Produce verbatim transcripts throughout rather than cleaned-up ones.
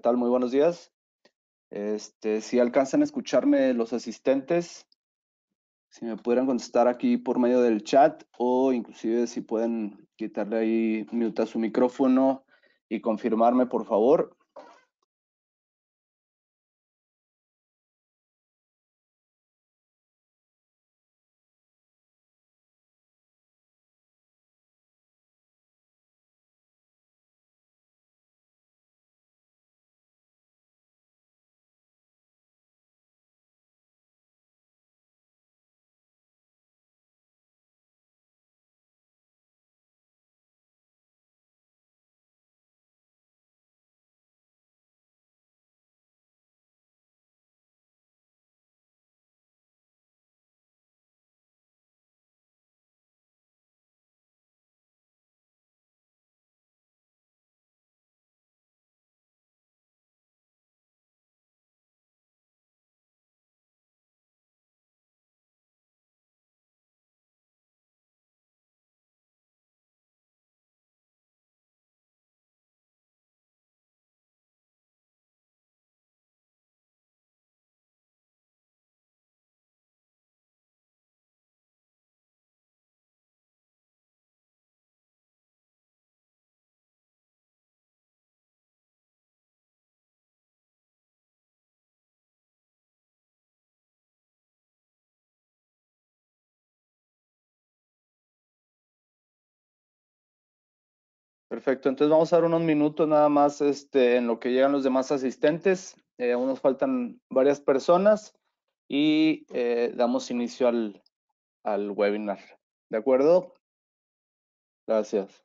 tal? Muy buenos días. Este, si alcanzan a escucharme los asistentes, si me pudieran contestar aquí por medio del chat o inclusive si pueden quitarle ahí mute a su micrófono y confirmarme, por favor. Perfecto, entonces vamos a dar unos minutos nada más este, en lo que llegan los demás asistentes. Eh, aún nos faltan varias personas y eh, damos inicio al, al webinar. ¿De acuerdo? Gracias.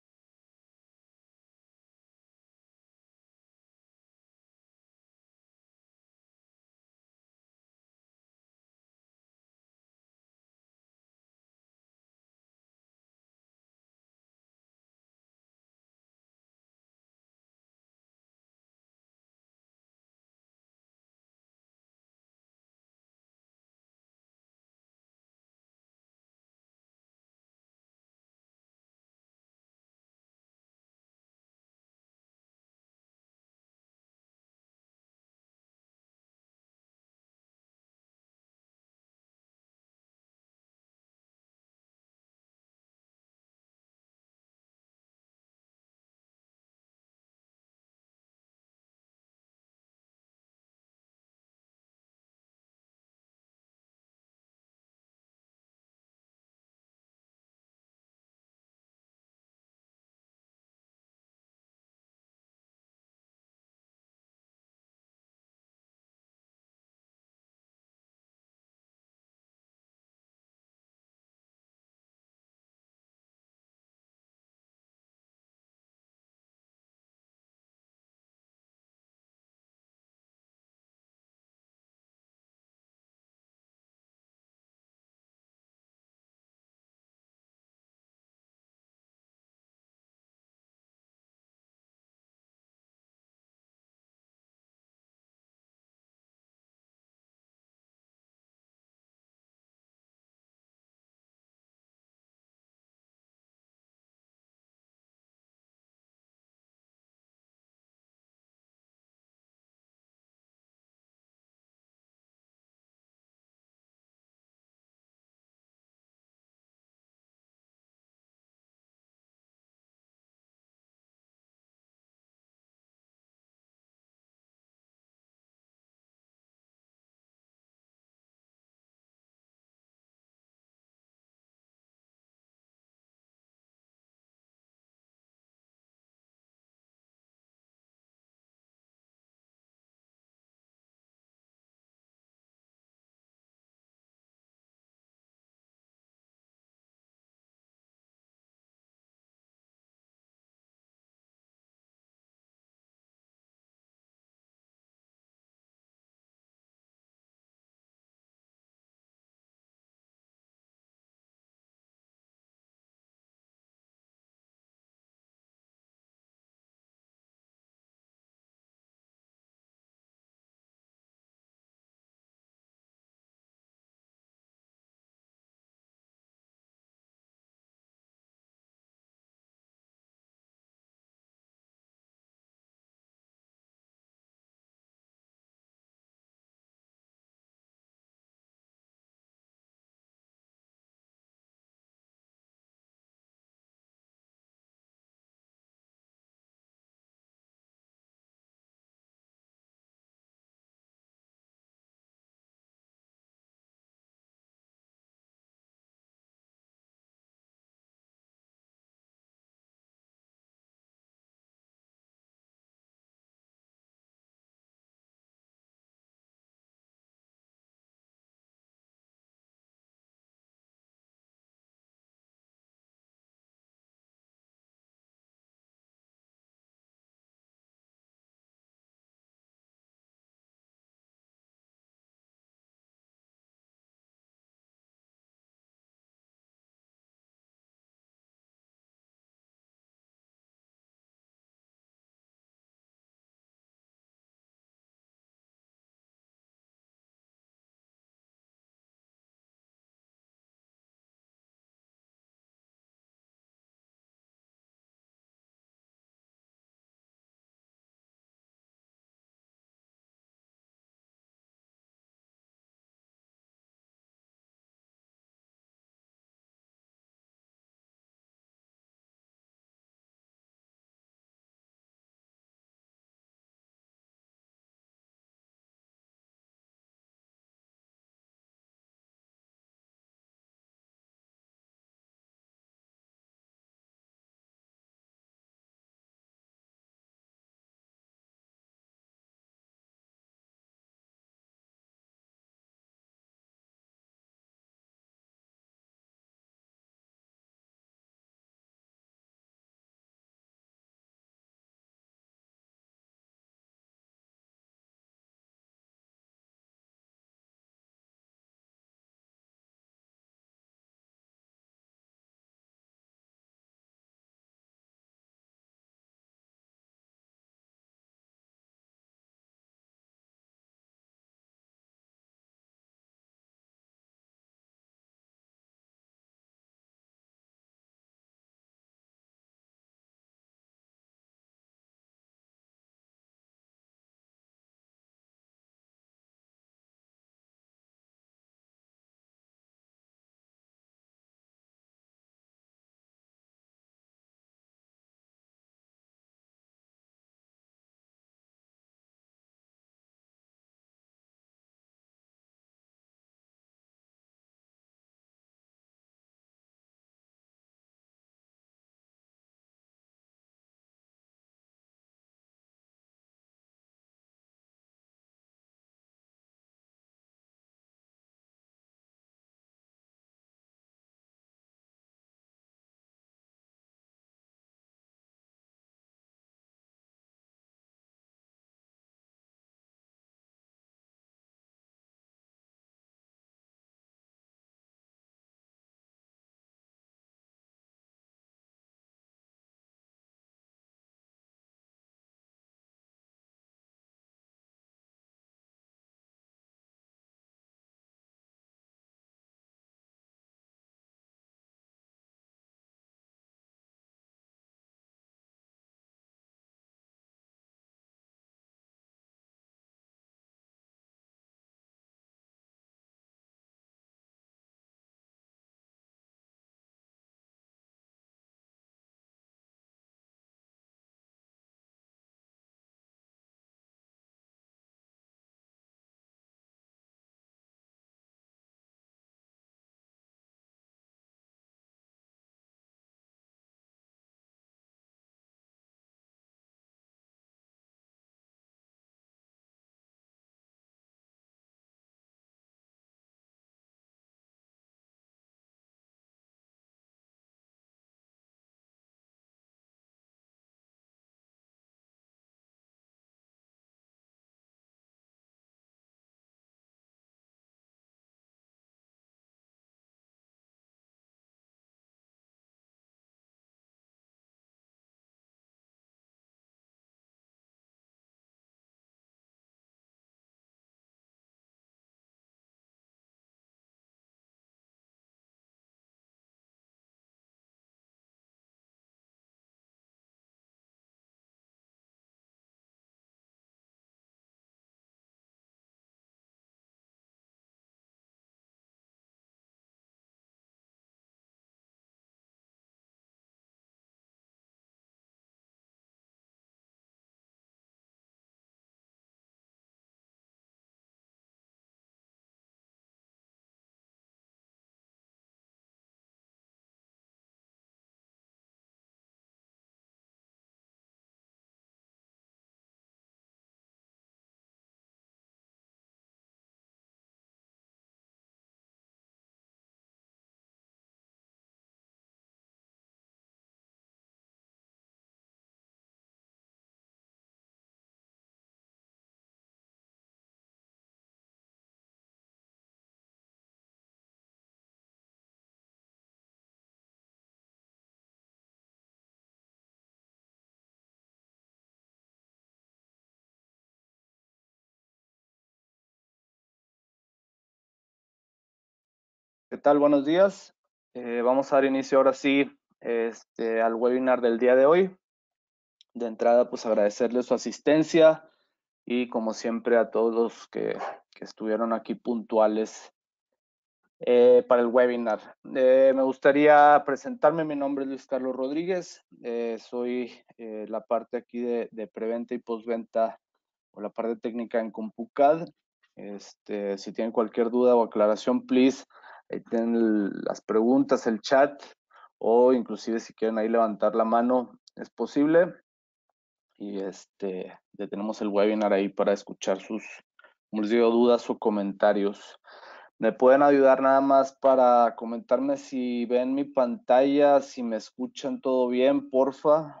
¿Qué tal? Buenos días. Eh, vamos a dar inicio ahora sí este, al webinar del día de hoy. De entrada, pues agradecerles su asistencia y como siempre a todos los que, que estuvieron aquí puntuales eh, para el webinar. Eh, me gustaría presentarme. Mi nombre es Luis Carlos Rodríguez. Eh, soy eh, la parte aquí de, de preventa y postventa o la parte técnica en CompuCAD. Este, si tienen cualquier duda o aclaración, please, ahí tienen el, las preguntas, el chat, o inclusive si quieren ahí levantar la mano, es posible. Y este, ya tenemos el webinar ahí para escuchar sus, como les digo, dudas o comentarios. ¿Me pueden ayudar nada más para comentarme si ven mi pantalla, si me escuchan todo bien, porfa?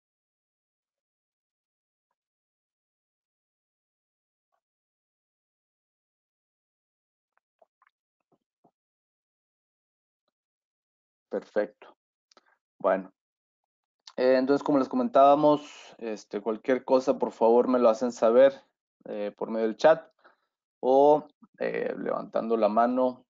Perfecto. Bueno. Eh, entonces, como les comentábamos, este, cualquier cosa, por favor, me lo hacen saber eh, por medio del chat o eh, levantando la mano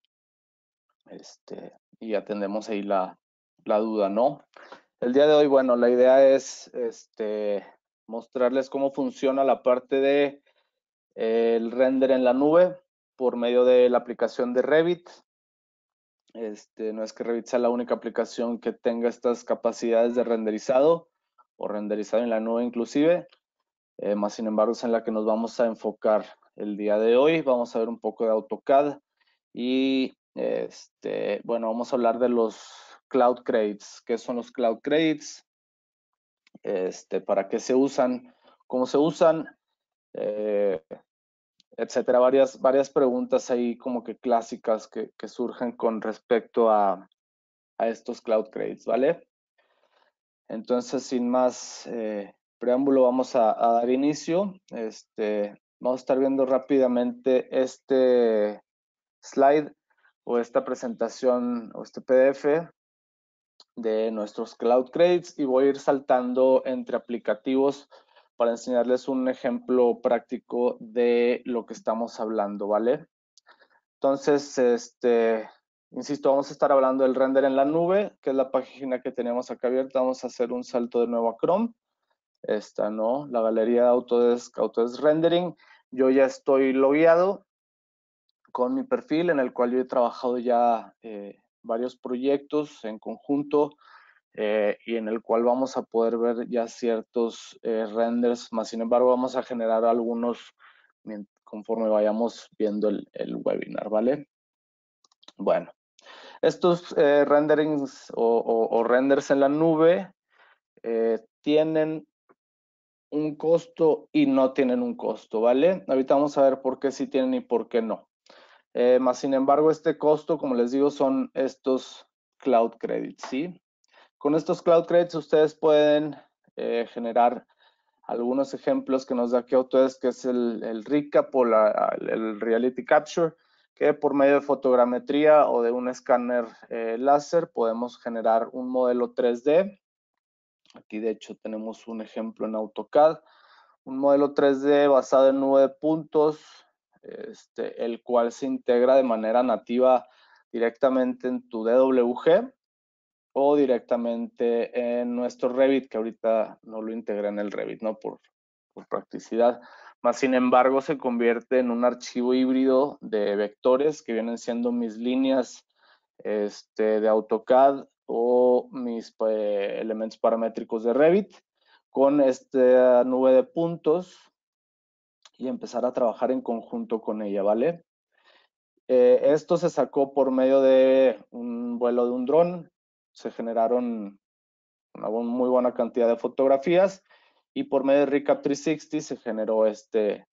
este, y atendemos ahí la, la duda, ¿no? El día de hoy, bueno, la idea es este, mostrarles cómo funciona la parte de eh, el render en la nube por medio de la aplicación de Revit. Este, no es que Revit sea la única aplicación que tenga estas capacidades de renderizado o renderizado en la nube inclusive, eh, más sin embargo es en la que nos vamos a enfocar el día de hoy. Vamos a ver un poco de AutoCAD y este, bueno, vamos a hablar de los Cloud Credits. ¿Qué son los Cloud Credits? Este, ¿para qué se usan? ¿Cómo se usan? Eh, etcétera. Varias, varias preguntas ahí como que clásicas que, que surgen con respecto a, a estos Cloud Credits, ¿vale? Entonces, sin más eh, preámbulo, vamos a, a, dar inicio. Este, vamos a estar viendo rápidamente este slide o esta presentación o este P D F de nuestros Cloud Credits y voy a ir saltando entre aplicativos para enseñarles un ejemplo práctico de lo que estamos hablando, ¿vale? Entonces, este, insisto, vamos a estar hablando del render en la nube, que es la página que tenemos acá abierta. Vamos a hacer un salto de nuevo a Chrome. Esta, ¿no? La galería de Autodesk, Autodesk Rendering. Yo ya estoy logueado con mi perfil en el cual yo he trabajado ya eh, varios proyectos en conjunto eh, y en el cual vamos a poder ver ya ciertos eh, renders, más sin embargo vamos a generar algunos conforme vayamos viendo el, el webinar, ¿vale? Bueno, estos eh, renderings o, o, o, renders en la nube eh, tienen un costo y no tienen un costo, ¿vale? Ahorita vamos a ver por qué sí tienen y por qué no. Eh, más sin embargo, este costo, como les digo, son estos Cloud Credits, ¿sí? Con estos Cloud Credits ustedes pueden eh, generar algunos ejemplos que nos da aquí Autodesk, que es el, el recap o la, el reality capture, que por medio de fotogrametría o de un escáner eh, láser podemos generar un modelo tres D. Aquí de hecho tenemos un ejemplo en AutoCAD, un modelo tres D basado en nube de puntos, este, el cual se integra de manera nativa directamente en tu D W G o directamente en nuestro Revit, que ahorita no lo integré en el Revit, ¿no? Por, por practicidad. Más sin embargo, se convierte en un archivo híbrido de vectores que vienen siendo mis líneas este, de AutoCAD o mis eh, elementos paramétricos de Revit con esta nube de puntos y empezar a trabajar en conjunto con ella, ¿vale? Eh, esto se sacó por medio de un vuelo de un dron. Se generaron una muy buena cantidad de fotografías y por medio de Recap trescientos sesenta se generó este,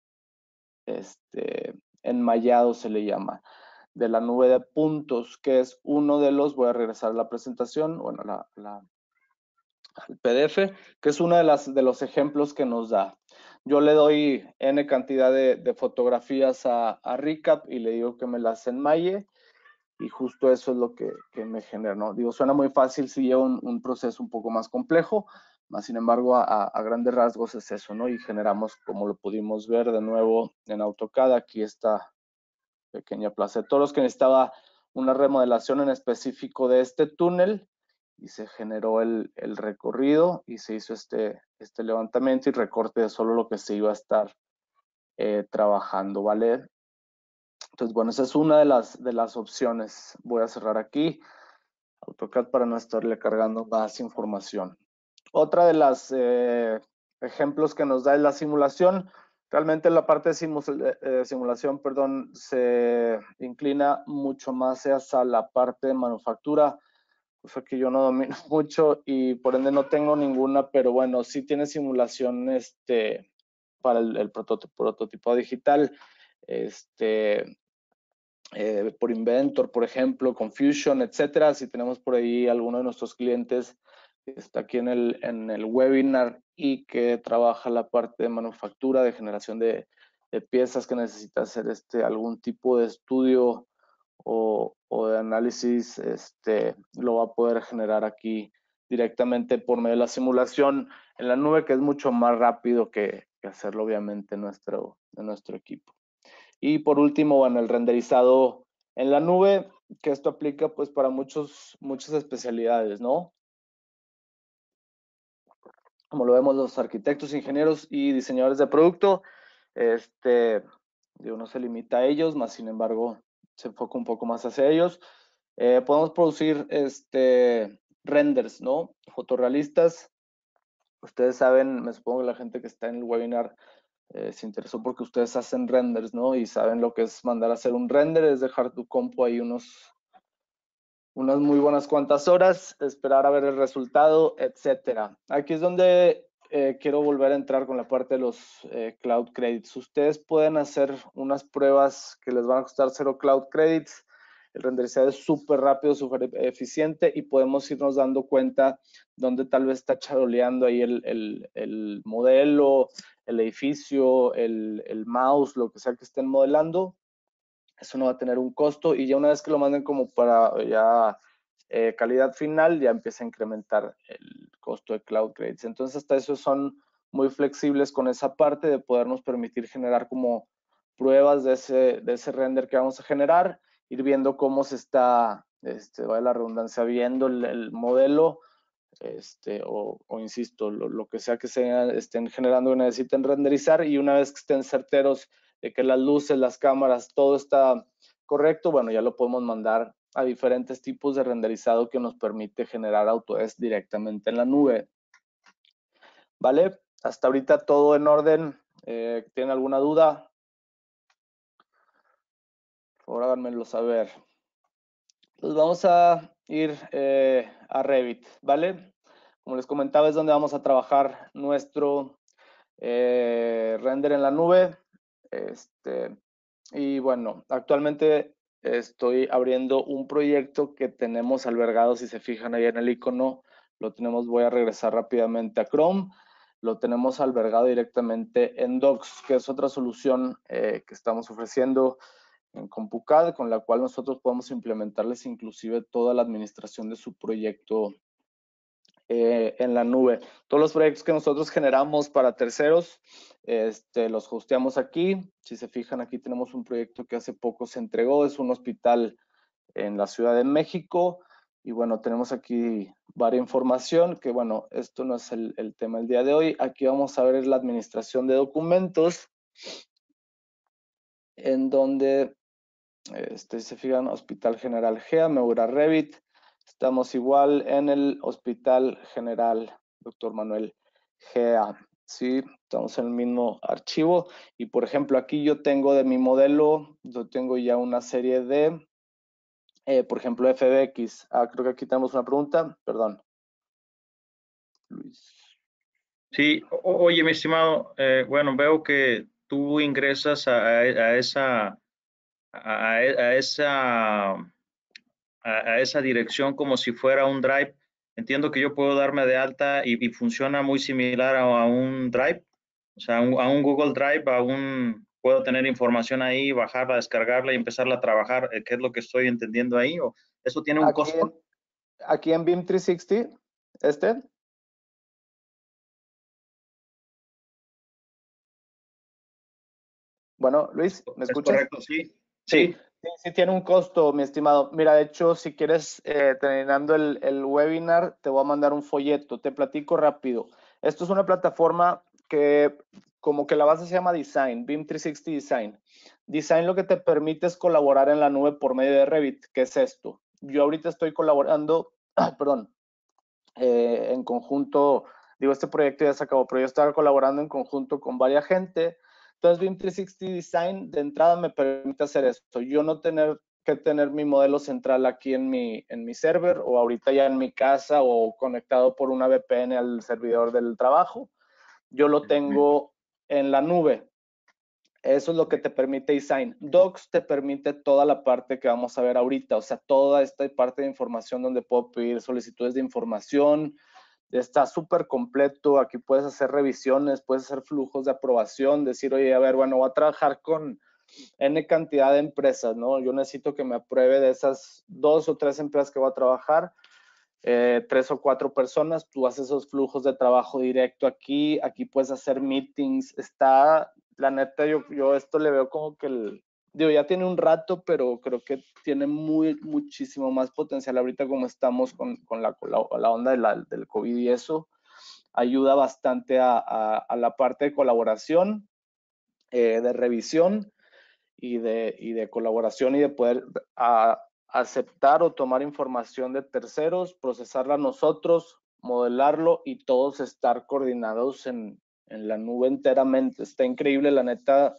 este enmayado, se le llama, de la nube de puntos, que es uno de los, voy a regresar a la presentación, bueno, la, la, al P D F, que es uno de, las, de los ejemplos que nos da. Yo le doy N cantidad de, de fotografías a, a Recap y le digo que me las enmaye y justo eso es lo que, que me genera, ¿no? Digo, suena muy fácil si lleva un, un proceso un poco más complejo, más sin embargo, a, a grandes rasgos es eso, ¿no? Y generamos, como lo pudimos ver de nuevo en AutoCAD, aquí esta pequeña plaza de toros que necesitaba una remodelación en específico de este túnel y se generó el, el recorrido y se hizo este, este levantamiento y recorte de solo lo que se iba a estar eh, trabajando, ¿vale? Entonces, bueno, esa es una de las, de las opciones. Voy a cerrar aquí AutoCAD para no estarle cargando más información. Otra de las eh, ejemplos que nos da es la simulación. Realmente la parte de simu eh, simulación, perdón, se inclina mucho más hacia la parte de manufactura, cosa que yo no domino mucho y por ende no tengo ninguna, pero bueno, sí tiene simulación este, para el, el prototipo, prototipo digital, este, eh, por Inventor, por ejemplo, Confusion, etcétera. Si tenemos por ahí alguno de nuestros clientes que está aquí en el, en el webinar y que trabaja la parte de manufactura, de generación de, de piezas que necesita hacer este, algún tipo de estudio o, o de análisis, este, lo va a poder generar aquí directamente por medio de la simulación en la nube, que es mucho más rápido que, que hacerlo obviamente en nuestro, en nuestro equipo. Y por último, bueno, el renderizado en la nube, que esto aplica pues para muchos, muchas especialidades, ¿no? Como lo vemos los arquitectos, ingenieros y diseñadores de producto, este, digo, no se limita a ellos, más sin embargo se enfoca un poco más hacia ellos. Eh, podemos producir este, renders, ¿no? Fotorrealistas. Ustedes saben, me supongo que la gente que está en el webinar eh, se interesó porque ustedes hacen renders, ¿no? Y saben lo que es mandar a hacer un render, es dejar tu compu ahí unos, unas muy buenas cuantas horas, esperar a ver el resultado, etcétera. Aquí es donde eh, quiero volver a entrar con la parte de los eh, Cloud Credits. Ustedes pueden hacer unas pruebas que les van a costar cero Cloud Credits. El renderizado es súper rápido, súper eficiente y podemos irnos dando cuenta dónde tal vez está charoleando ahí el, el, el modelo, el edificio, el, el mouse, lo que sea que estén modelando. Eso no va a tener un costo y ya una vez que lo manden como para ya eh, calidad final, ya empieza a incrementar el costo de Cloud Credits. Entonces, hasta eso son muy flexibles con esa parte de podernos permitir generar como pruebas de ese, de ese render que vamos a generar, ir viendo cómo se está, este, vaya la redundancia, viendo el, el modelo, este, o, o insisto, lo, lo, que sea que se estén generando y necesiten renderizar, y una vez que estén certeros de que las luces, las cámaras, todo está correcto, bueno, ya lo podemos mandar a diferentes tipos de renderizado que nos permite generar Autodesk directamente en la nube. ¿Vale? Hasta ahorita todo en orden. Eh, ¿Tienen alguna duda? Por favor, háganmelo saber. Pues vamos a ir eh, a Revit, ¿vale? Como les comentaba, es donde vamos a trabajar nuestro eh, render en la nube. Este, y bueno, actualmente estoy abriendo un proyecto que tenemos albergado, si se fijan ahí en el icono, lo tenemos, voy a regresar rápidamente a Chrome, lo tenemos albergado directamente en Docs, que es otra solución eh, que estamos ofreciendo en CompuCAD, con la cual nosotros podemos implementarles inclusive toda la administración de su proyecto eh, en la nube. Todos los proyectos que nosotros generamos para terceros, este, los hosteamos aquí. Si se fijan, aquí tenemos un proyecto que hace poco se entregó, es un hospital en la Ciudad de México. Y bueno, tenemos aquí varias información, que bueno, esto no es el, el tema del día de hoy. Aquí vamos a ver la administración de documentos, en donde Este, se fijan, Hospital General G E A, Meura Revit. Estamos igual en el Hospital General Doctor Manuel G E A. Sí, estamos en el mismo archivo. Y por ejemplo, aquí yo tengo de mi modelo, yo tengo ya una serie de, eh, por ejemplo, F B X. Ah, creo que aquí tenemos una pregunta. Perdón. Luis. Sí, o, oye, mi estimado, eh, bueno, veo que tú ingresas a, a esa, a, a esa, a, a, esa dirección como si fuera un Drive. Entiendo que yo puedo darme de alta y, y funciona muy similar a, a, un Drive, o sea, a un, a un Google Drive, a un, puedo tener información ahí, bajarla, descargarla y empezarla a trabajar, ¿qué es lo que estoy entendiendo ahí? ¿O eso tiene un Aquí costo? en, aquí en B I M trescientos sesenta, este. Bueno, Luis, ¿me Es escuchas? correcto, sí. Sí, Sí. Sí, sí tiene un costo, mi estimado. Mira, de hecho, si quieres, eh, terminando el, el webinar, te voy a mandar un folleto. Te platico rápido. Esto es una plataforma que como que la base se llama Design, BIM trescientos sesenta Design. Design lo que te permite es colaborar en la nube por medio de Revit. ¿Qué es esto? Yo ahorita estoy colaborando, perdón, eh, en conjunto, digo, este proyecto ya se acabó, pero yo estaba colaborando en conjunto con varias gente. Entonces, BIM trescientos sesenta Design de entrada me permite hacer esto. Yo no tener que tener mi modelo central aquí en mi, en mi server o ahorita ya en mi casa o conectado por una V P N al servidor del trabajo. Yo lo tengo en la nube. Eso es lo que te permite Design. Docs te permite toda la parte que vamos a ver ahorita, o sea, toda esta parte de información donde puedo pedir solicitudes de información. Está súper completo. Aquí puedes hacer revisiones, puedes hacer flujos de aprobación, decir, oye, a ver, bueno, voy a trabajar con N cantidad de empresas, ¿no? Yo necesito que me apruebe de esas dos o tres empresas que voy a trabajar. Eh, tres o cuatro personas, tú haces esos flujos de trabajo directo aquí, aquí puedes hacer meetings, está, la neta, yo, yo esto le veo como que el, digo, ya tiene un rato, pero creo que tiene muy, muchísimo más potencial ahorita como estamos con, con la, la, la onda de la, del COVID y eso, ayuda bastante a, a, a la parte de colaboración, eh, de revisión, y de, y de colaboración y de poder a, aceptar o tomar información de terceros, procesarla nosotros, modelarlo y todos estar coordinados en, en la nube enteramente. Está increíble, la neta.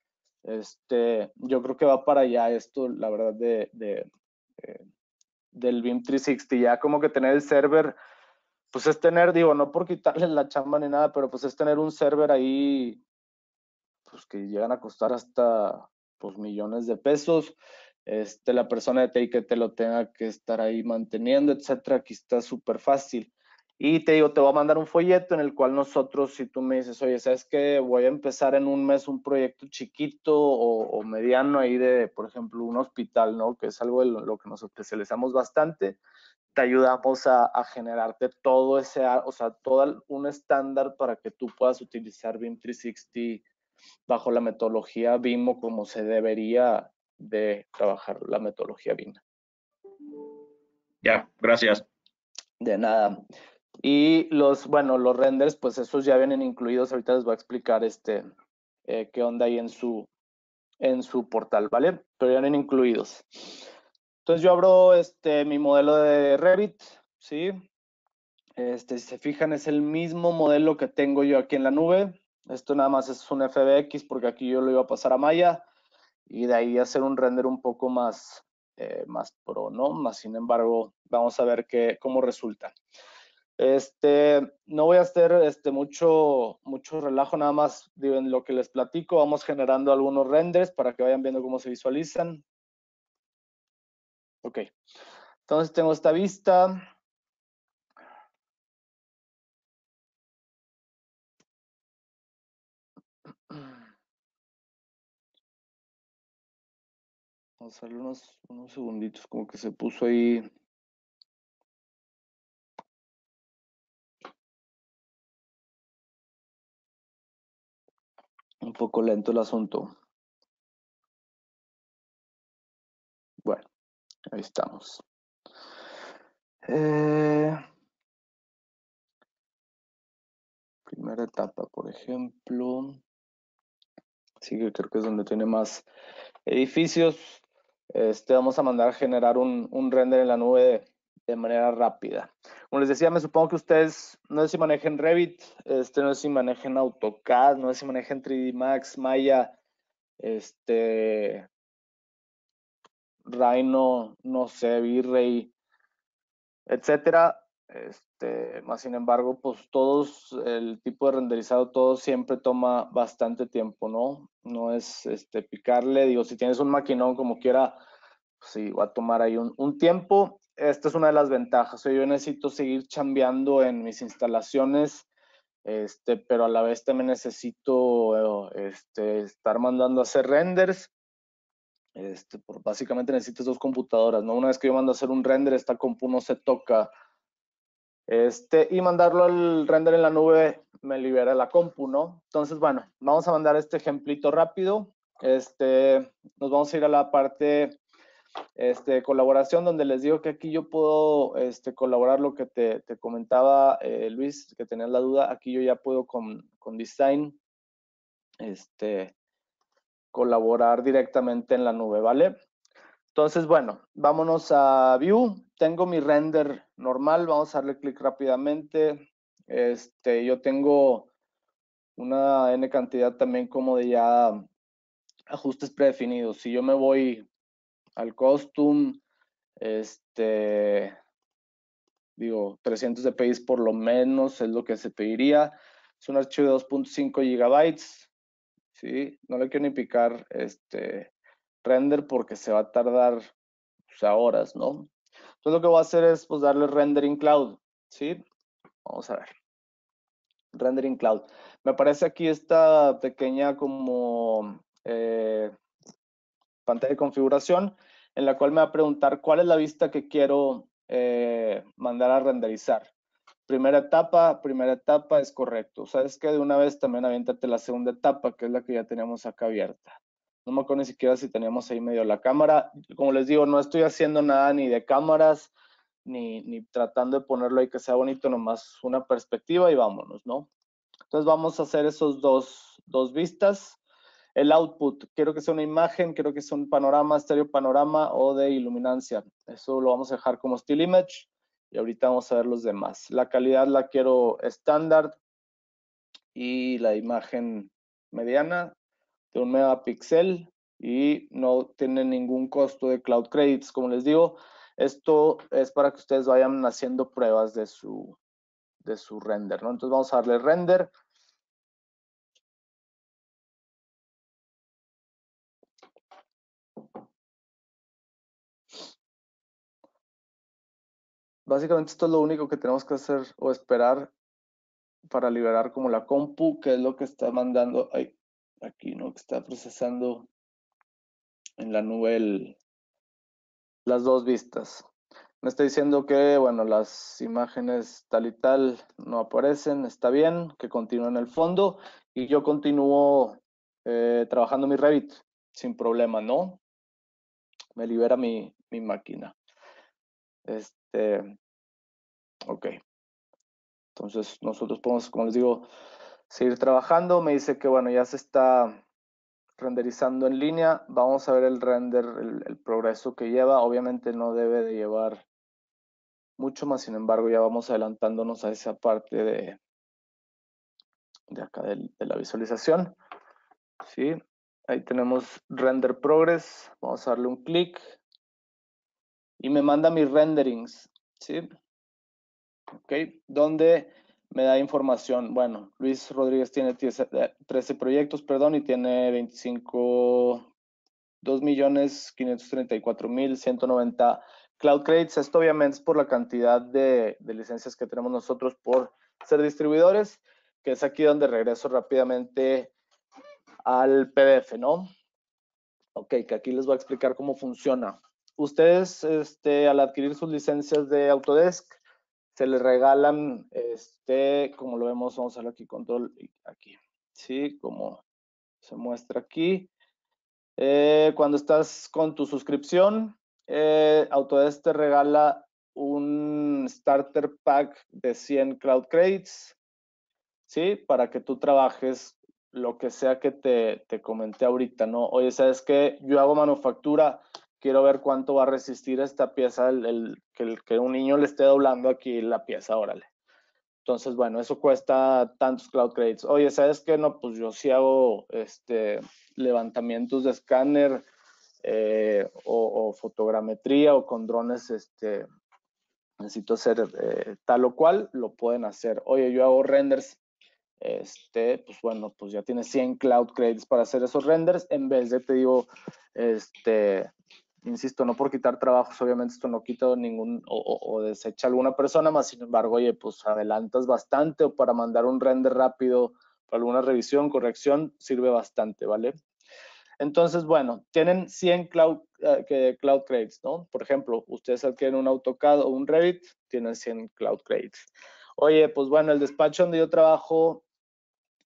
Este, yo creo que va para allá esto, la verdad, de, de, de del BIM trescientos sesenta. Ya como que tener el server, pues es tener, digo, no por quitarle la chamba ni nada, pero pues es tener un server ahí, pues que llegan a costar hasta pues millones de pesos. Este, la persona de T I que te lo tenga que estar ahí manteniendo, etcétera. Aquí está súper fácil. Y te digo, te voy a mandar un folleto en el cual nosotros, si tú me dices, oye, ¿sabes qué? Voy a empezar en un mes un proyecto chiquito o, o mediano ahí de, por ejemplo, un hospital, ¿no? Que es algo de lo, lo que nos especializamos bastante. Te ayudamos a, a generarte todo ese, o sea, todo un estándar para que tú puedas utilizar BIM trescientos sesenta bajo la metodología BIM o como se debería de trabajar la metodología BIM. Ya, gracias. De nada. Y los, bueno, los renders, pues esos ya vienen incluidos. Ahorita les voy a explicar este, eh, qué onda ahí en su, en su portal, ¿vale? Pero ya vienen incluidos. Entonces yo abro este, mi modelo de Revit, ¿sí? Este, si se fijan, es el mismo modelo que tengo yo aquí en la nube. Esto nada más es un F B X porque aquí yo lo iba a pasar a Maya. Y de ahí hacer un render un poco más, eh, más pro, ¿no? Más sin embargo, vamos a ver qué, cómo resulta. Este, no voy a hacer este, mucho, mucho relajo, nada más digo, en lo que les platico, vamos generando algunos renders para que vayan viendo cómo se visualizan. Ok, entonces tengo esta vista. Vamos a darle unos, unos segunditos, como que se puso ahí. Un poco lento el asunto. Bueno, ahí estamos. Eh, primera etapa, por ejemplo. Sí, que creo que es donde tiene más edificios. Este, vamos a mandar a generar un, un render en la nube de, de manera rápida. Como les decía, me supongo que ustedes no sé si manejen Revit, este, no sé si manejen AutoCAD, no sé si manejen tres D Max, Maya, este, Rhino, no sé, V-Ray, etcétera. Este, más sin embargo, pues todos, el tipo de renderizado, todo siempre toma bastante tiempo, ¿no? No es este, picarle, digo, si tienes un maquinón como quiera, pues sí, va a tomar ahí un, un tiempo. Esta es una de las ventajas. O sea, yo necesito seguir chambeando en mis instalaciones, este, pero a la vez también necesito este, estar mandando a hacer renders. Este, por, básicamente necesitas dos computadoras, ¿no? Una vez que yo mando a hacer un render, esta compu no se toca. Este, y mandarlo al render en la nube me libera la compu, ¿no? Entonces, bueno, vamos a mandar este ejemplito rápido. este, nos vamos a ir a la parte este, de colaboración, donde les digo que aquí yo puedo este, colaborar lo que te, te comentaba eh, Luis, que tenías la duda. Aquí yo ya puedo con, con Design este, colaborar directamente en la nube, ¿vale? Entonces, bueno, vámonos a View. Tengo mi render normal. Vamos a darle clic rápidamente. Este, yo tengo una N cantidad también como de ya ajustes predefinidos. Si yo me voy al custom, este, digo, trescientos dpi por lo menos es lo que se pediría. Es un archivo de dos punto cinco gigabytes. ¿Sí? No le quiero ni picar este render porque se va a tardar pues, a horas, ¿no? Entonces lo que voy a hacer es pues darle rendering cloud, ¿sí? Vamos a ver. Rendering cloud. Me aparece aquí esta pequeña como eh, pantalla de configuración en la cual me va a preguntar cuál es la vista que quiero eh, mandar a renderizar. Primera etapa, primera etapa es correcto. Sabes que de una vez también aviéntate la segunda etapa, que es la que ya teníamos acá abierta. No me acuerdo ni siquiera si teníamos ahí medio la cámara. Como les digo, no estoy haciendo nada ni de cámaras, ni, ni tratando de ponerlo ahí que sea bonito, nomás una perspectiva y vámonos, ¿no? Entonces vamos a hacer esos dos, dos vistas. El output, quiero que sea una imagen, quiero que sea un panorama, estéreo panorama o de iluminancia. Eso lo vamos a dejar como still image y ahorita vamos a ver los demás. La calidad la quiero estándar y la imagen mediana de un megapíxel y no tiene ningún costo de Cloud Credits. Como les digo, esto es para que ustedes vayan haciendo pruebas de su, de su render, ¿no? Entonces vamos a darle render. Básicamente esto es lo único que tenemos que hacer o esperar para liberar como la compu, que es lo que está mandando, ay, aquí, ¿no? Que está procesando en la nube el, las dos vistas. Me está diciendo que, bueno, las imágenes tal y tal no aparecen, está bien, que continúe en el fondo y yo continúo eh, trabajando mi Revit sin problema, ¿no? Me libera mi, mi máquina. Este, ok. Entonces nosotros podemos, como les digo, seguir trabajando. Me dice que, bueno, ya se está renderizando en línea. Vamos a ver el render, el, el progreso que lleva. Obviamente no debe de llevar mucho más, sin embargo, ya vamos adelantándonos a esa parte de, de acá de, de la visualización. ¿Sí? Ahí tenemos render progress. Vamos a darle un clic y me manda mis renderings. ¿Sí? Ok, donde me da información. Bueno, Luis Rodríguez tiene trece proyectos, perdón, y tiene veinticinco, dos millones quinientos treinta y cuatro mil ciento noventa Cloud Credits. Esto obviamente es por la cantidad de, de licencias que tenemos nosotros por ser distribuidores, que es aquí donde regreso rápidamente al P D F, ¿no? Ok, que aquí les voy a explicar cómo funciona. Ustedes, este, al adquirir sus licencias de Autodesk, se les regalan, este, como lo vemos, vamos a darle aquí control, aquí, ¿sí? Como se muestra aquí. Eh, cuando estás con tu suscripción, eh, Autodesk te regala un starter pack de cien Cloud Credits, ¿sí? Para que tú trabajes lo que sea que te, te comenté ahorita, ¿no? Oye, ¿sabes qué? Yo hago manufactura, quiero ver cuánto va a resistir esta pieza, el, el, que, el, que un niño le esté doblando aquí la pieza, órale. Entonces, bueno, eso cuesta tantos Cloud Credits. Oye, ¿sabes qué? No, pues yo sí hago este, levantamientos de escáner eh, o, o fotogrametría o con drones, este, necesito hacer eh, tal o cual, lo pueden hacer. Oye, yo hago renders, este, pues bueno, pues ya tienes cien Cloud Credits para hacer esos renders, en vez de, te digo, este, insisto, no por quitar trabajos, obviamente esto no quita ningún, o, o, o desecha alguna persona, más sin embargo, oye, pues adelantas bastante o para mandar un render rápido, para alguna revisión, corrección, sirve bastante, ¿vale? Entonces, bueno, tienen cien Cloud, uh, que, Cloud Credits, ¿no? Por ejemplo, ustedes adquieren un AutoCAD o un Revit, tienen cien Cloud Credits. Oye, pues bueno, el despacho donde yo trabajo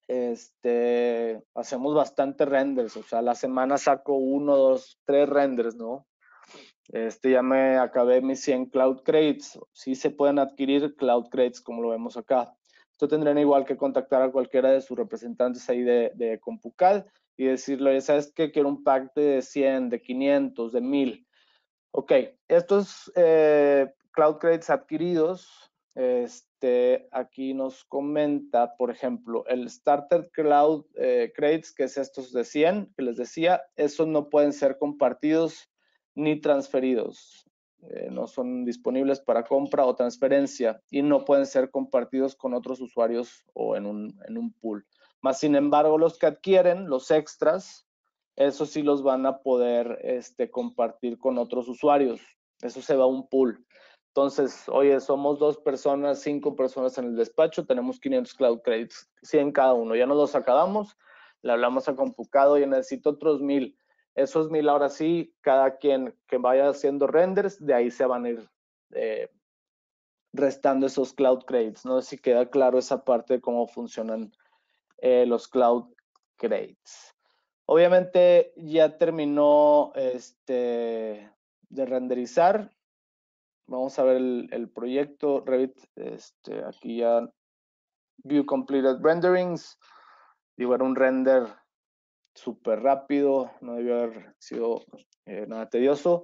este, hacemos bastante renders, o sea, a la semana saco uno, dos, tres renders, ¿no? Este, ya me acabé mis cien Cloud Crates. Sí se pueden adquirir Cloud Crates, como lo vemos acá. Esto tendrían igual que contactar a cualquiera de sus representantes ahí de, de CompuCAD y decirle, ¿sabes qué? Quiero un pack de cien, de quinientos, de mil. Ok, estos eh, Cloud Crates adquiridos, este, aquí nos comenta, por ejemplo, el Starter Cloud eh, Crates, que es estos de cien, que les decía, esos no pueden ser compartidos ni transferidos. Eh, no son disponibles para compra o transferencia y no pueden ser compartidos con otros usuarios o en un, en un pool. Más sin embargo, los que adquieren, los extras, eso sí los van a poder este, compartir con otros usuarios. Eso se va a un pool. Entonces, oye, somos dos personas, cinco personas en el despacho, tenemos quinientos Cloud Credits, cien cada uno. Ya nos los acabamos, le hablamos a CompuCAD, oye, necesito otros mil. Esos mil ahora sí, cada quien que vaya haciendo renders, de ahí se van a ir eh, restando esos Cloud Credits. No sé si queda claro esa parte de cómo funcionan eh, los Cloud Credits. Obviamente ya terminó este, de renderizar. Vamos a ver el, el proyecto Revit. Este, aquí ya View Completed Renderings. Digo, era un render súper rápido. No debió haber sido eh, nada tedioso.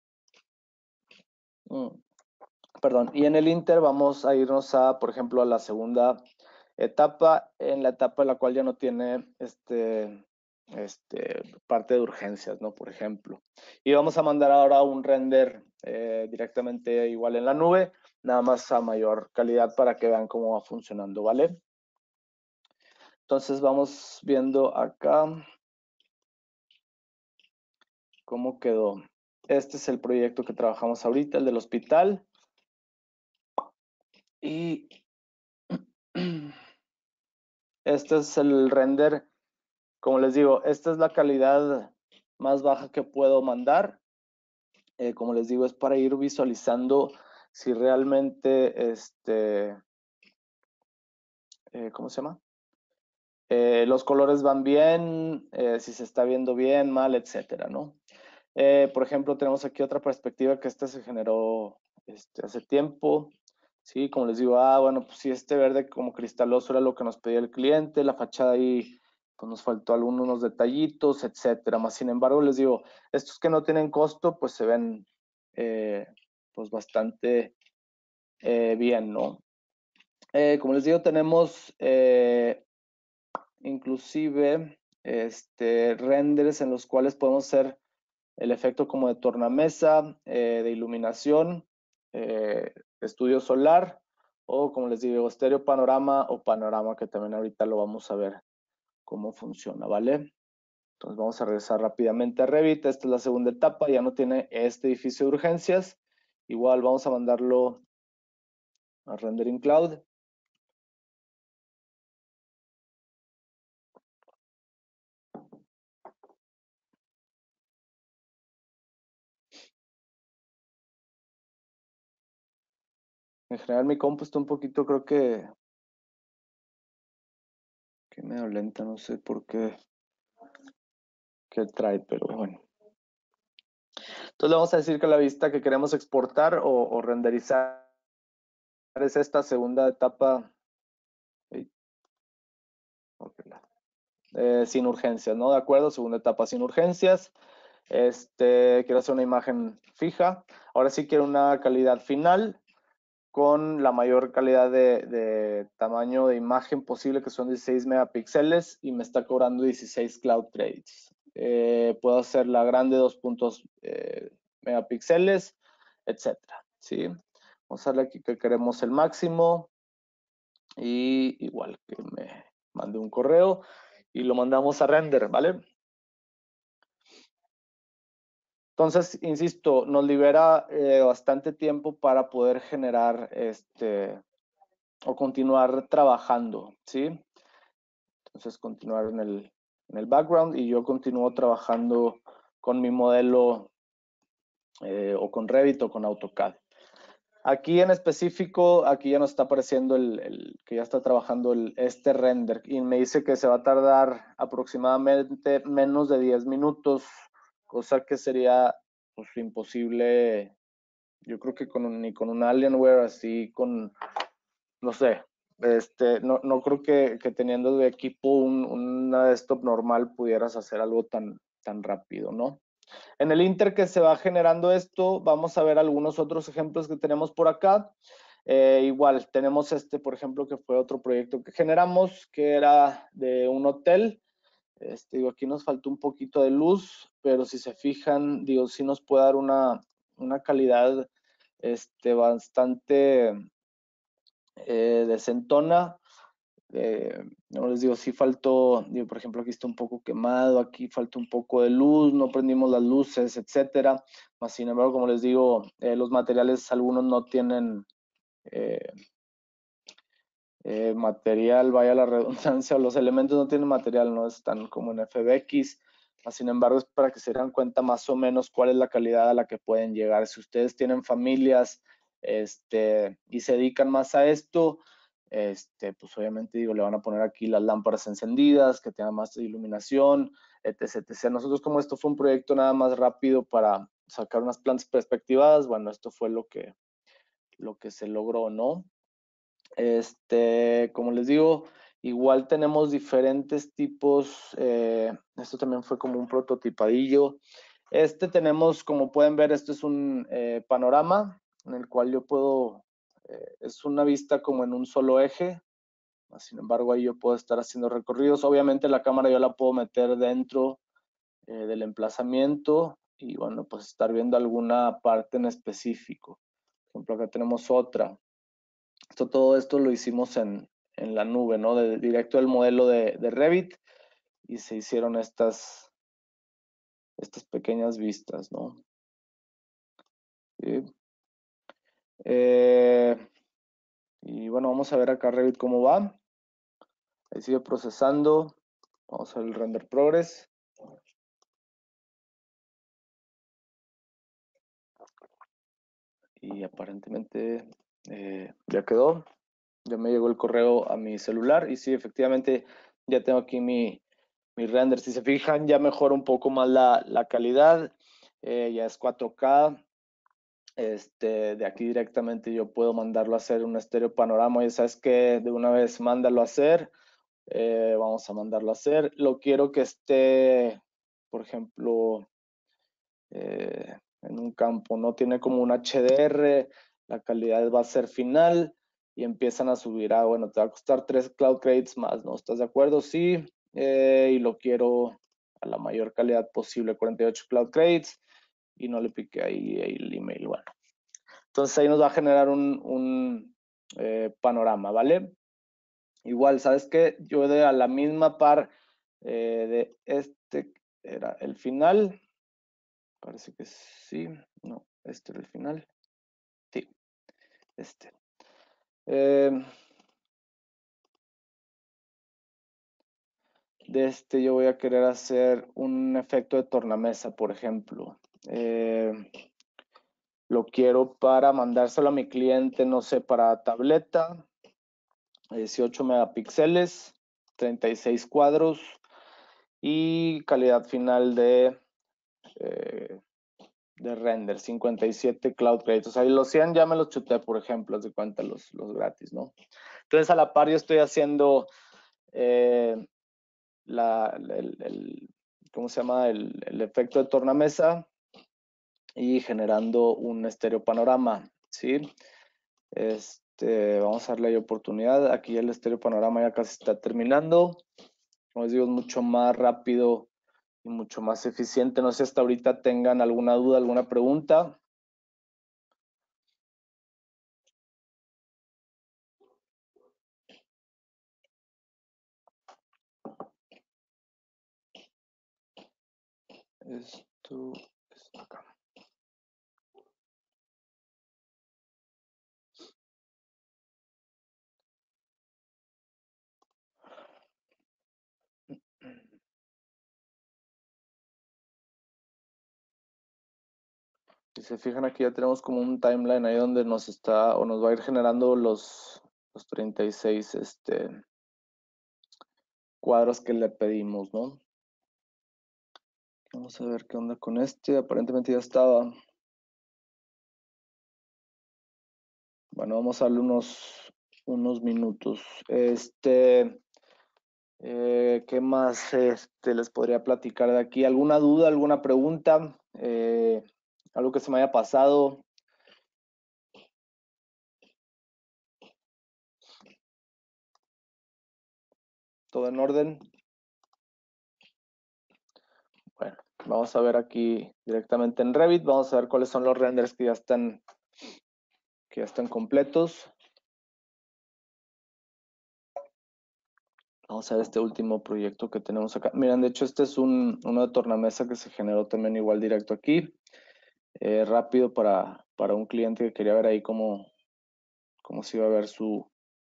Mm, perdón. Y en el Inter vamos a irnos a, por ejemplo, a la segunda etapa. En la etapa en la cual ya no tiene este... Este, parte de urgencias, ¿no? Por ejemplo. Y vamos a mandar ahora un render eh, directamente igual en la nube, nada más a mayor calidad para que vean cómo va funcionando, ¿vale? Entonces vamos viendo acá cómo quedó. Este es el proyecto que trabajamos ahorita, el del hospital. Y este es el render. Como les digo, esta es la calidad más baja que puedo mandar. Eh, como les digo, es para ir visualizando si realmente, este, eh, ¿cómo se llama? Eh, los colores van bien, eh, si se está viendo bien, mal, etcétera, ¿no? Eh, por ejemplo, tenemos aquí otra perspectiva que esta se generó este, hace tiempo. Sí, como les digo, ah, bueno, pues sí, este verde como cristaloso era lo que nos pedía el cliente, la fachada ahí, pues nos faltó algunos detallitos, etcétera. Más sin embargo, les digo, estos que no tienen costo, pues se ven, eh, pues bastante eh, bien, ¿no? Eh, como les digo, tenemos eh, inclusive este, renders en los cuales podemos hacer el efecto como de tornamesa, eh, de iluminación, eh, estudio solar o como les digo, estéreo panorama o panorama, que también ahorita lo vamos a ver cómo funciona, ¿vale? Entonces vamos a regresar rápidamente a Revit. Esta es la segunda etapa, ya no tiene este edificio de urgencias. Igual vamos a mandarlo a Rendering Cloud. En general mi compu está un poquito, creo que, que medio lenta, no sé por qué, qué trae, pero bueno. Entonces le vamos a decir que la vista que queremos exportar o, o renderizar es esta segunda etapa eh, sin urgencias, ¿no? De acuerdo, segunda etapa sin urgencias. Este, quiero hacer una imagen fija. Ahora sí quiero una calidad final con la mayor calidad de, de tamaño de imagen posible, que son dieciséis megapíxeles, y me está cobrando dieciséis Cloud Credits. Eh, puedo hacer la grande dos puntos eh, megapíxeles, etcétera. ¿Sí? Vamos a darle aquí que queremos el máximo y igual que me mande un correo y lo mandamos a render, ¿vale? Entonces, insisto, nos libera eh, bastante tiempo para poder generar este o continuar trabajando, ¿sí? Entonces, continuar en el, en el background y yo continúo trabajando con mi modelo eh, o con Revit o con AutoCAD. Aquí en específico, aquí ya nos está apareciendo el, el que ya está trabajando el, este render y me dice que se va a tardar aproximadamente menos de diez minutos, cosa que sería pues, imposible, yo creo que con un, ni con un Alienware así, con, no sé, este, no, no creo que, que teniendo de equipo un, una desktop normal pudieras hacer algo tan, tan rápido, ¿no? En el Inter que se va generando esto, vamos a ver algunos otros ejemplos que tenemos por acá. Eh, igual, tenemos este, por ejemplo, que fue otro proyecto que generamos, que era de un hotel. Este, digo, aquí nos faltó un poquito de luz, pero si se fijan, digo, sí nos puede dar una, una calidad este, bastante eh, decentona. Eh, no les digo, sí faltó, digo, por ejemplo, aquí está un poco quemado, aquí falta un poco de luz, no prendimos las luces, etcétera. Más sin embargo, como les digo, eh, los materiales, algunos no tienen eh, eh, material, vaya la redundancia, los elementos no tienen material, no están como en F B X. Más sin embargo, es para que se den cuenta más o menos cuál es la calidad a la que pueden llegar. Si ustedes tienen familias este, y se dedican más a esto, este, pues obviamente digo, le van a poner aquí las lámparas encendidas, que tengan más iluminación, etc, etcétera. Nosotros como esto fue un proyecto nada más rápido para sacar unas plantas perspectivadas, bueno, esto fue lo que, lo que se logró, ¿no? Este, como les digo, igual tenemos diferentes tipos, eh, esto también fue como un prototipadillo. Este tenemos, como pueden ver, esto es un eh, panorama en el cual yo puedo, eh, es una vista como en un solo eje, sin embargo ahí yo puedo estar haciendo recorridos. Obviamente la cámara yo la puedo meter dentro eh, del emplazamiento y bueno, pues estar viendo alguna parte en específico. Por ejemplo, acá tenemos otra. Esto, todo esto lo hicimos en, en la nube, ¿no? De, directo del modelo de, de Revit y se hicieron estas, estas pequeñas vistas, ¿no? Sí. Eh, y bueno, vamos a ver acá Revit cómo va. Ahí sigue procesando. Vamos a ver el render progress. Y aparentemente eh, ya quedó. Ya me llegó el correo a mi celular y sí, efectivamente ya tengo aquí mi, mi render. Si se fijan, ya mejora un poco más la, la calidad. Eh, ya es cuatro K. Este, de aquí directamente yo puedo mandarlo a hacer un estéreo panorama. Y sabes que de una vez mándalo a hacer. Eh, vamos a mandarlo a hacer. Lo quiero que esté, por ejemplo, eh, en un campo, ¿no? Tiene como un H D R, la calidad va a ser final y empiezan a subir. Ah, bueno, te va a costar tres cloud credits más, ¿no? ¿Estás de acuerdo? Sí. Eh, y lo quiero a la mayor calidad posible, cuarenta y ocho cloud credits y no le piqué ahí el email. Bueno, entonces ahí nos va a generar un, un eh, panorama, ¿vale? Igual, ¿sabes qué? Yo de a la misma par eh, de este era el final. Parece que sí. No, este era el final. Sí, este. Eh, de este yo voy a querer hacer un efecto de tornamesa, por ejemplo. Eh, lo quiero para mandárselo a mi cliente, no sé, para tableta, dieciocho megapíxeles, treinta y seis cuadros y calidad final de, eh, de render, cincuenta y siete cloud credits. O sea, los cien ya me los chuté, por ejemplo, haz de cuenta los, los gratis, ¿no? Entonces, a la par yo estoy haciendo eh, la, el, el, ¿cómo se llama? El, el efecto de tornamesa y generando un estéreo panorama, ¿sí? Este, vamos a darle oportunidad. Aquí el estéreo panorama ya casi está terminando. Como les digo, es mucho más rápido y mucho más eficiente. No sé si hasta ahorita tengan alguna duda, alguna pregunta. Esto es acá. Si se fijan aquí ya tenemos como un timeline ahí donde nos está o nos va a ir generando los, los treinta y seis este, cuadros que le pedimos, ¿no? Vamos a ver qué onda con este. Aparentemente ya estaba. Bueno, vamos a darle unos, unos minutos. Este, eh, ¿qué más este, les podría platicar de aquí? ¿Alguna duda, alguna pregunta? Eh, ¿Algo que se me haya pasado? ¿Todo en orden? Bueno, vamos a ver aquí directamente en Revit. Vamos a ver cuáles son los renders que ya están, que ya están completos. Vamos a ver este último proyecto que tenemos acá. Miren, de hecho este es un, uno de tornamesa que se generó también igual directo aquí. Eh, rápido para, para un cliente que quería ver ahí cómo, cómo se iba a ver su,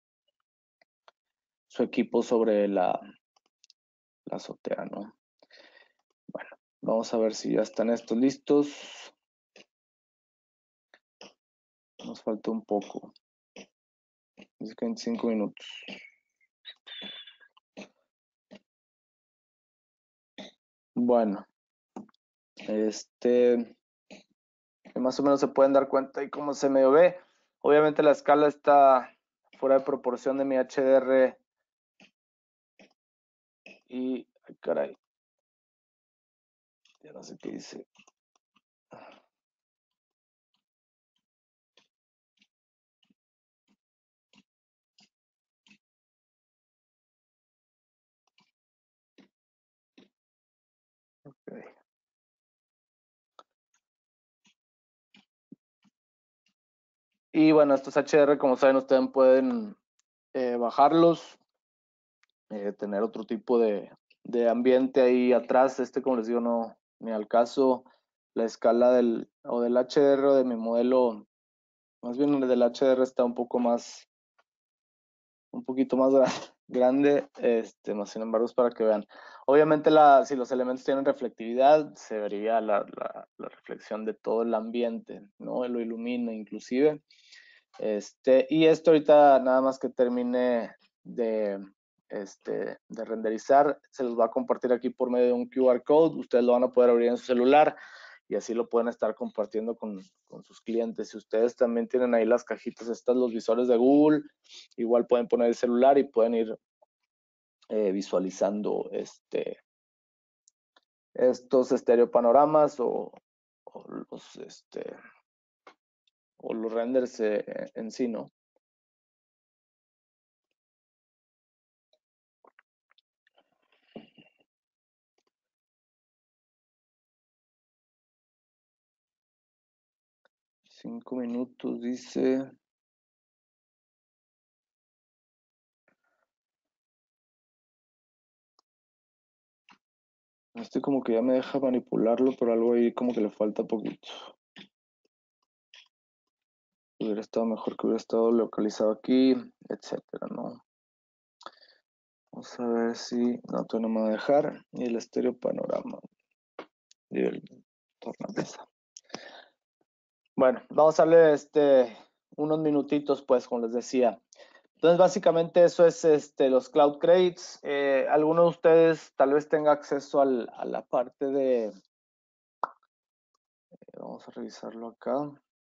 su equipo sobre la, la azotea, ¿no? Bueno, vamos a ver si ya están estos listos. Nos falta un poco. Dice que veinticinco minutos. Bueno, este, más o menos se pueden dar cuenta y cómo se medio ve. Obviamente la escala está fuera de proporción de mi H D R y, ay, caray, ya no sé qué dice. Okay. Y bueno, estos H D R, como saben, ustedes pueden eh, bajarlos, eh, tener otro tipo de, de ambiente ahí atrás. Este, como les digo, no, ni al caso. La escala del, o del H D R o de mi modelo, más bien el del H D R está un poco más, un poquito más grande, este, más sin embargo es para que vean. Obviamente la, si los elementos tienen reflectividad, se vería la, la, la reflexión de todo el ambiente, ¿no? Lo ilumina inclusive. Este, y esto ahorita nada más que termine de, este, de renderizar, se los va a compartir aquí por medio de un Q R code. Ustedes lo van a poder abrir en su celular y así lo pueden estar compartiendo con, con sus clientes. Si ustedes también tienen ahí las cajitas, estas, los visores de Google, igual pueden poner el celular y pueden ir eh, visualizando este, estos estereopanoramas o, o los, este, o los renders eh, en sí, ¿no? Cinco minutos, dice. Este como que ya me deja manipularlo, pero algo ahí como que le falta poquito. Hubiera estado mejor que hubiera estado localizado aquí, etcétera, ¿no? Vamos a ver si... No, todavía no me va a dejar. Y el estéreo panorama. Y el tornamesa. Bueno, vamos a darle este, unos minutitos, pues, como les decía. Entonces, básicamente eso es este, los Cloud Credits. Eh, alguno de ustedes tal vez tenga acceso al, a la parte de... Eh, vamos a revisarlo acá.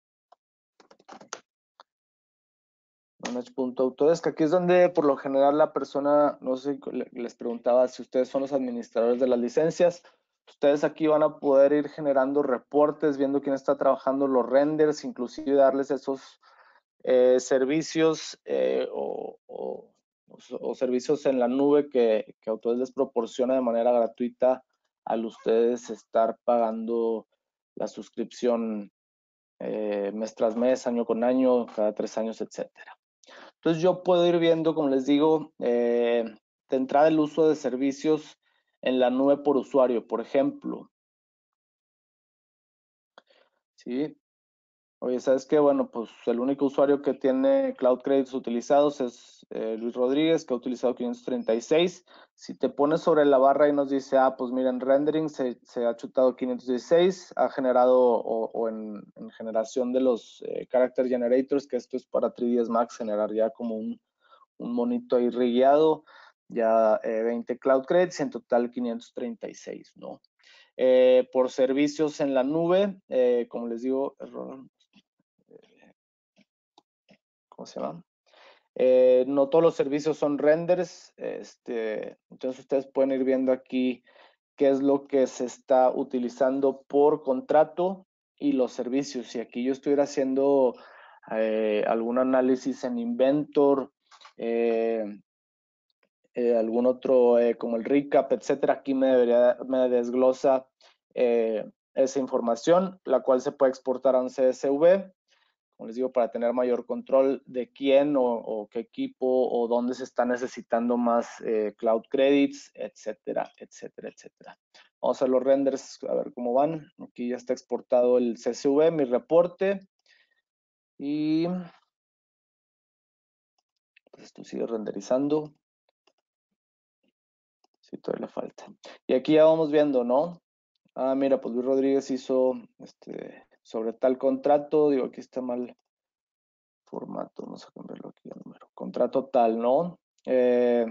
Manage.autodesk, aquí es donde por lo general la persona, no sé, les preguntaba si ustedes son los administradores de las licencias. Ustedes aquí van a poder ir generando reportes, viendo quién está trabajando los renders, inclusive darles esos eh, servicios eh, o, o, o servicios en la nube que, que Autodesk les proporciona de manera gratuita al ustedes estar pagando la suscripción eh, mes tras mes, año con año, cada tres años, etcétera. Entonces yo puedo ir viendo, como les digo, eh, de entrada el uso de servicios en la nube por usuario, por ejemplo. ¿Sí? Oye, ¿sabes qué? Bueno, pues el único usuario que tiene Cloud Credits utilizados es eh, Luis Rodríguez, que ha utilizado quinientos treinta y seis. Si te pones sobre la barra y nos dice, ah, pues mira, en rendering se, se ha chutado quinientos dieciséis, ha generado, o, o en, en, generación de los eh, Character Generators, que esto es para tres D S Max, generar ya como un, un monito ahí rigueado, ya eh, veinte Cloud Credits, en total quinientos treinta y seis, ¿no? Eh, por servicios en la nube, eh, como les digo, error, ¿cómo se llama? Eh, no todos los servicios son renders, este, entonces ustedes pueden ir viendo aquí qué es lo que se está utilizando por contrato y los servicios. Si aquí yo estuviera haciendo eh, algún análisis en Inventor, eh, eh, algún otro eh, como el recap, etcétera, aquí me, debería, me desglosa eh, esa información, la cual se puede exportar a un C S V, como les digo, para tener mayor control de quién o, o qué equipo o dónde se está necesitando más eh, cloud credits, etcétera, etcétera, etcétera. Vamos a los renders, a ver cómo van. Aquí ya está exportado el C S V, mi reporte. Y pues esto sigue renderizando. Sí, todavía le falta. Y aquí ya vamos viendo, ¿no? Ah, mira, pues Luis Rodríguez hizo este, sobre tal contrato. Digo, aquí está mal formato, vamos a cambiarlo aquí a número. Contrato tal, ¿no? Eh,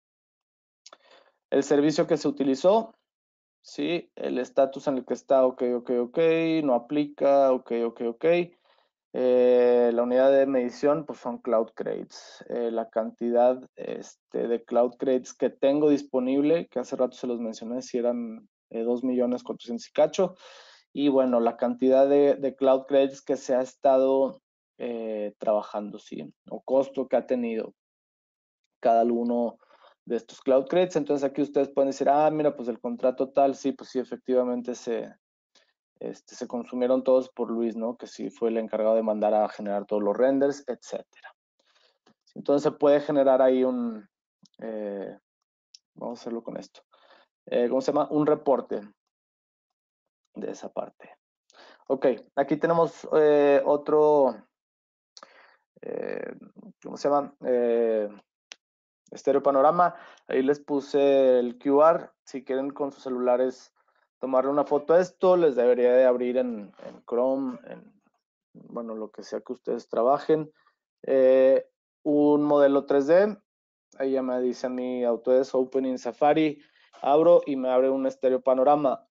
el servicio que se utilizó, sí, el estatus en el que está, ok, ok, ok, no aplica, ok, ok, ok. Eh, la unidad de medición, pues son Cloud Credits. Eh, la cantidad este, de Cloud Credits que tengo disponible, que hace rato se los mencioné, si eran eh, dos millones cuatrocientos y cacho. Y bueno, la cantidad de, de Cloud Credits que se ha estado eh, trabajando, sí, o costo que ha tenido cada uno de estos Cloud Credits. Entonces aquí ustedes pueden decir, ah, mira, pues el contrato tal, sí, pues sí, efectivamente se, este, se consumieron todos por Luis, ¿no? Que sí fue el encargado de mandar a generar todos los renders, etcétera. Entonces se puede generar ahí un, eh, vamos a hacerlo con esto, eh, ¿cómo se llama? Un reporte de esa parte. Ok, aquí tenemos eh, otro, eh, ¿cómo se llama? Eh, estéreo panorama. Ahí les puse el Q R. Si quieren con sus celulares tomarle una foto a esto, les debería de abrir en, en Chrome, en, bueno, lo que sea que ustedes trabajen. Eh, un modelo tres D. Ahí ya me dice a mi Autodesk Open in Safari. Abro y me abre un estéreo panorama.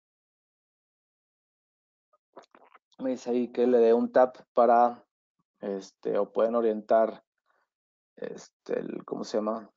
Me dice ahí que le dé un tap para, este, o pueden orientar, este, el, ¿cómo se llama?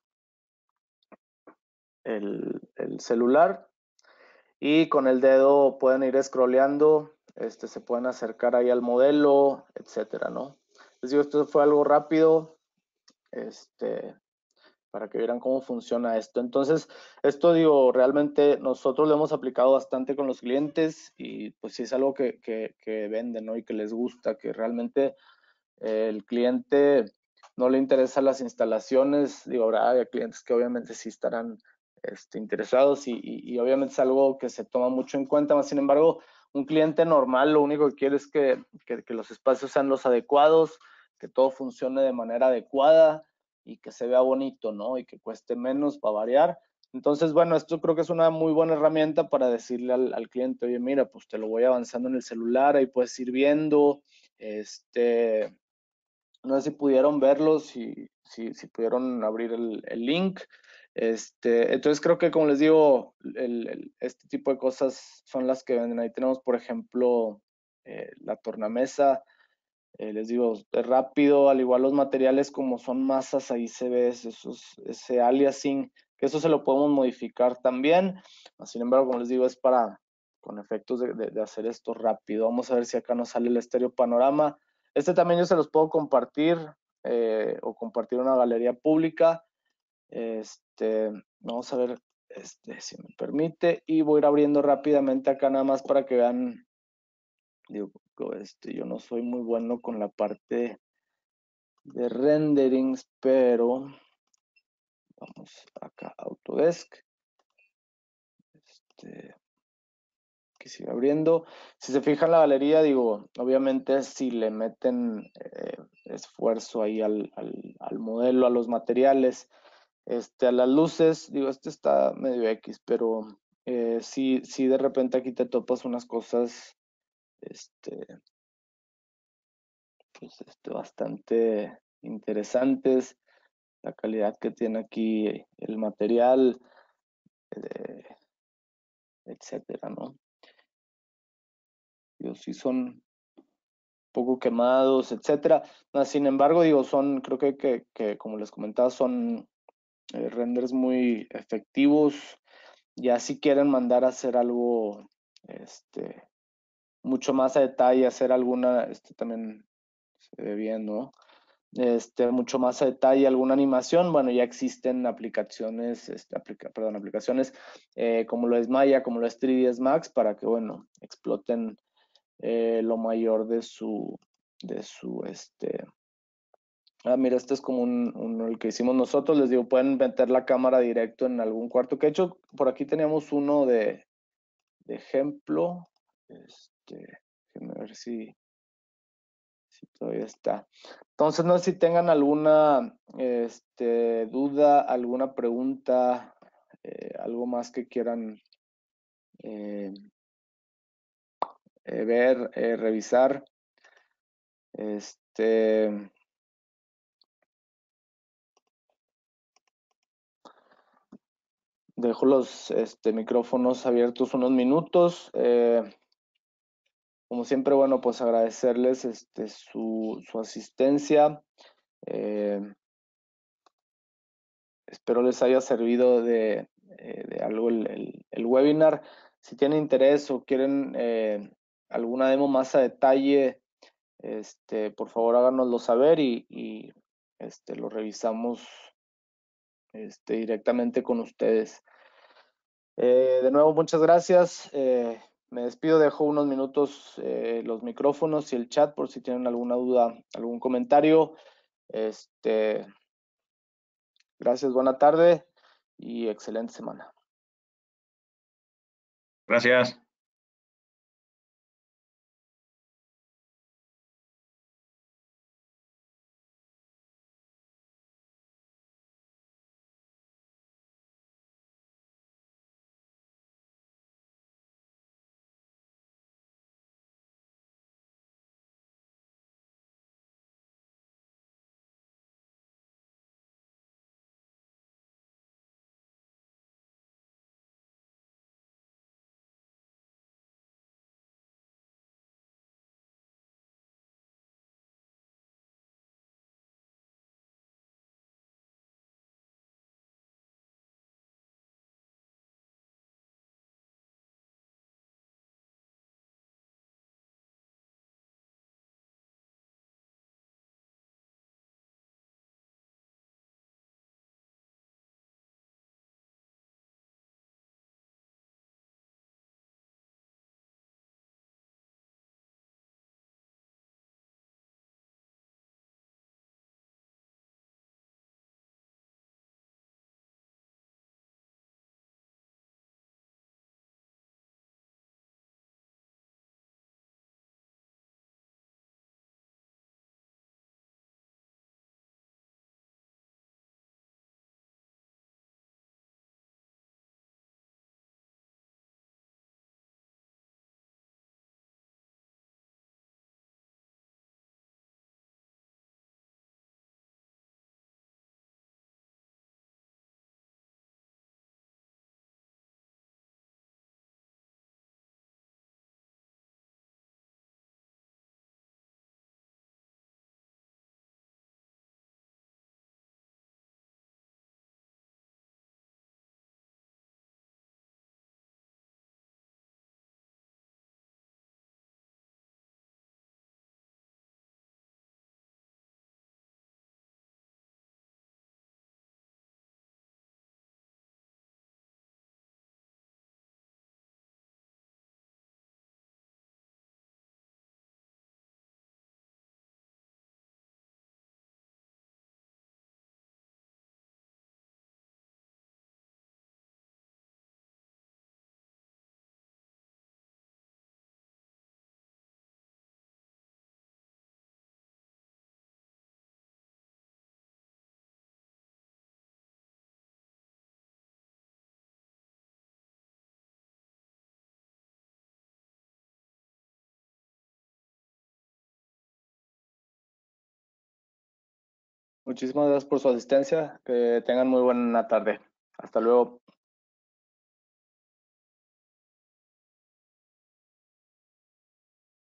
El, el celular. Y con el dedo pueden ir scrolleando, este, se pueden acercar ahí al modelo, etcétera, ¿no? Les digo, esto fue algo rápido, este, para que vieran cómo funciona esto. Entonces, esto digo, realmente nosotros lo hemos aplicado bastante con los clientes y pues sí es algo que, que, que venden, ¿no? Y que les gusta, que realmente eh, el cliente no le interesan las instalaciones. Digo, habrá clientes que obviamente sí estarán este, interesados y, y, y obviamente es algo que se toma mucho en cuenta, más sin embargo, un cliente normal lo único que quiere es que, que, que los espacios sean los adecuados, que todo funcione de manera adecuada y que se vea bonito, ¿no? Y que cueste menos para variar. Entonces, bueno, esto creo que es una muy buena herramienta para decirle al, al cliente, oye, mira, pues te lo voy avanzando en el celular, ahí puedes ir viendo, este, no sé si pudieron verlo, si, si, si pudieron abrir el, el link. Este, entonces creo que como les digo, el, el, este tipo de cosas son las que venden. Ahí tenemos, por ejemplo, eh, la tornamesa. Eh, les digo, es rápido, al igual los materiales como son masas, ahí se ve esos, ese aliasing, que eso se lo podemos modificar también. Sin embargo, como les digo, es para, con efectos de, de, de hacer esto rápido. Vamos a ver si acá nos sale el estéreo panorama. Este también yo se los puedo compartir eh, o compartir una galería pública. Este, vamos a ver este, si me permite. Y voy a ir abriendo rápidamente acá nada más para que vean. Digo, este, yo no soy muy bueno con la parte de renderings, pero vamos acá a Autodesk. Este, que sigue abriendo. Si se fijan la galería, digo, obviamente si le meten eh, esfuerzo ahí al, al, al modelo, a los materiales, este, a las luces, digo, este está medio X, pero eh, sí, sí de repente aquí te topas unas cosas, este, pues, este, bastante interesantes. La calidad que tiene aquí el material, eh, etcétera, ¿no? Digo, sí son poco quemados, etcétera. Sin embargo, digo, son, creo que, que, que como les comentaba, son eh, renders muy efectivos. Ya si quieren mandar a hacer algo, este, mucho más a detalle, hacer alguna, este también se ve bien, ¿no? Este, mucho más a detalle, alguna animación, bueno, ya existen aplicaciones, este, aplica, perdón, aplicaciones eh, como lo es Maya, como lo es tres D S Max, para que, bueno, exploten eh, lo mayor de su, de su, este, ah, mira, este es como un, un, el que hicimos nosotros, les digo, pueden meter la cámara directo en algún cuarto, que de hecho, por aquí teníamos uno de, de ejemplo, este, déjenme ver si, si todavía está. Entonces, no sé si tengan alguna este, duda, alguna pregunta, eh, algo más que quieran eh, eh, ver, eh, revisar. Este, dejo los este, micrófonos abiertos unos minutos. Eh, como siempre, bueno, pues agradecerles este, su, su asistencia. Eh, espero les haya servido de, eh, de algo el, el, el, webinar. Si tienen interés o quieren eh, alguna demo más a detalle, este, por favor háganoslo saber y, y este, lo revisamos este, directamente con ustedes. Eh, de nuevo, muchas gracias. Eh, me despido, dejo unos minutos eh, los micrófonos y el chat por si tienen alguna duda, algún comentario. Este, gracias, buena tarde y excelente semana. Gracias. Muchísimas gracias por su asistencia. Que tengan muy buena tarde. Hasta luego.